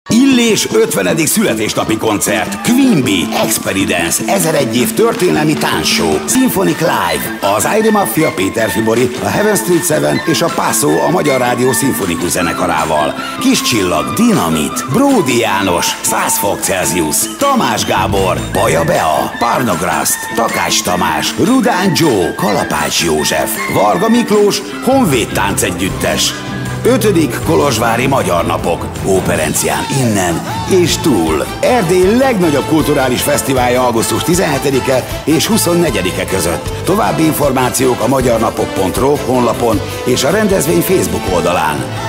Illés 50. születésnapi koncert, Queen Bee, Experience, 1001 év történelmi táncshow, Symphonic Live, az Airi Mafia Péter Fibori, a Heaven Street 7 és a Paso a Magyar Rádió szimfonikus zenekarával, Kis Csillag, Dinamit, Bródi János, 100 fok Celsius, Tamás Gábor, Baja Bea, Parnograszt, Takács Tamás, Rudán Joe, Kalapács József, Varga Miklós, Honvéd táncegyüttes. 5. Kolozsvári Magyar Napok, Óperencián innen és túl. Erdély legnagyobb kulturális fesztiválja augusztus 17-e és 24-e között. További információk a magyarnapok.ro honlapon és a rendezvény Facebook oldalán.